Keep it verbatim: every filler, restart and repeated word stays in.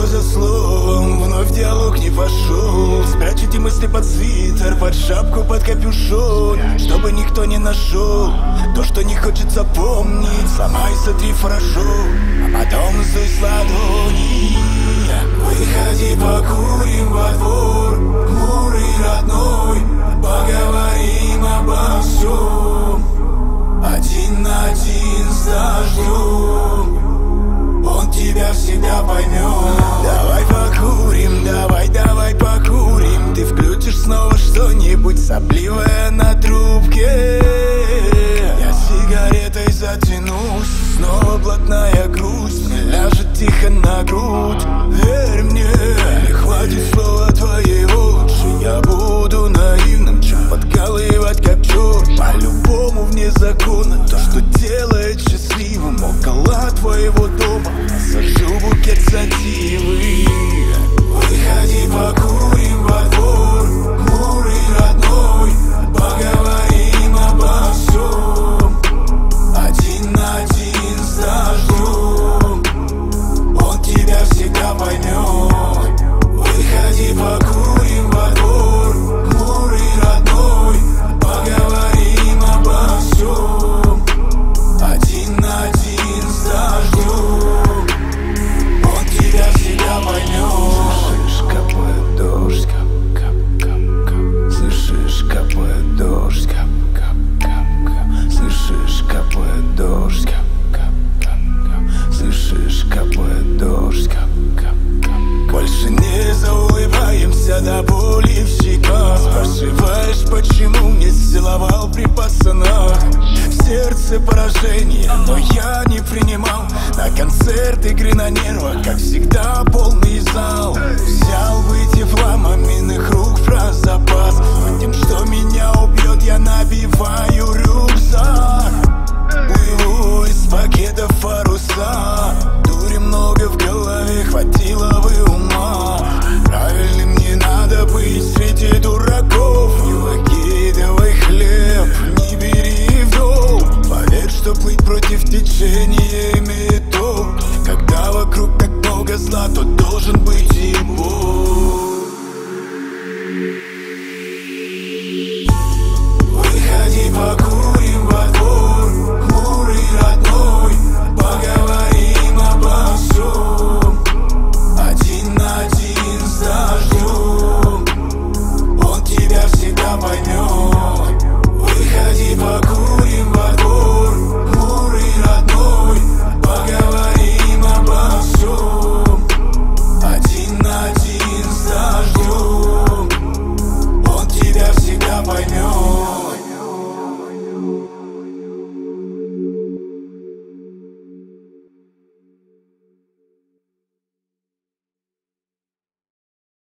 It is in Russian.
за словом, вновь в диалог не пошел. Спрячь эти мысли под свитер, под шапку, под капюшон, чтобы никто не нашел то, что не хочется помнить. Сломай, сотри хорошо, а потом сдуй с ладони. Выходи, покурим во двор, хмурый родной, поговорим обо всем. Один на один с дождем, он тебя всегда поймет. Давай покурим, давай, давай покурим. Ты включишь снова что-нибудь сопливое на трубке. Я сигаретой затянусь, снова блатная грусть мне ляжет тихо на грудь. Верь мне, не хватит слова твоего, лучше я буду наивным, чем подкалывать как черт. По-любому вне закона то, что делает счастливым около твоего дома. Сажу букет сативы. Выходи, покурим во двор, хмурый родной, поговорим обо всем. Один на один с дождем, он тебя всегда поймет. Выходи, покурим во двор, хмурый родной, поговорим обо всем. Один на один с дождем, он тебя всегда поймет. Слышишь, капает дождь, кап, кап, кап, кап. Слышишь, капает дождь, кап, кап, кап, кап. Слышишь, капает дождь, кап, кап, кап, кап. Слышишь, капает дождь, кап, кап, кап. Больше не заулыбаемся до боли в щеках. Спрашиваешь, почему не целовал при пацанах. В сердце поражение, но я не принимал. На концерт игры на нервах, как всегда, полный зал. Взял бы тепла маминых рук про запас. Но тем, что меня убьет, я набиваю рюкзак. Плыву из пакетов паруса. Дури много в голове, хватило бы ума. Правильным не надо быть среди дураков. Не выкидывай хлеб, не бери в дом. Поверь, что плыть против течения имеет